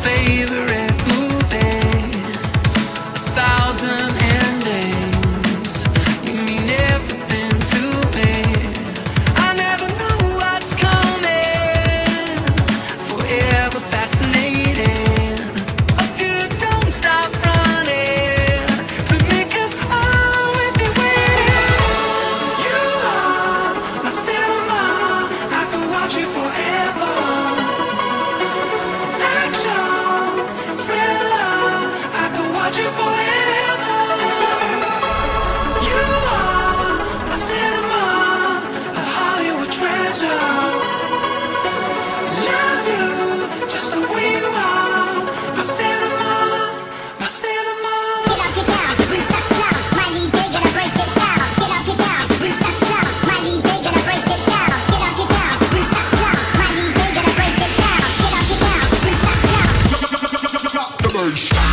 favorite movie, 1,000 endings. You mean everything to me. I never know what's coming. Forever fascinating. Hope you don't stop running to me, 'cause I'm with you waiting. You are my cinema. I could watch you forever. Action, thriller, I could watch you forever. You are my cinema, a Hollywood treasure. Love you just the way you are, my cinema, my cinema. Get up, get down, spruce that down. My knees, they gonna break it down. Get up, get down, spruce that down. My knees, they gonna break it down. Get up, get down, spruce that down. My knees, they gonna break it down. Get up, get down, spruce that down. Drop the bass.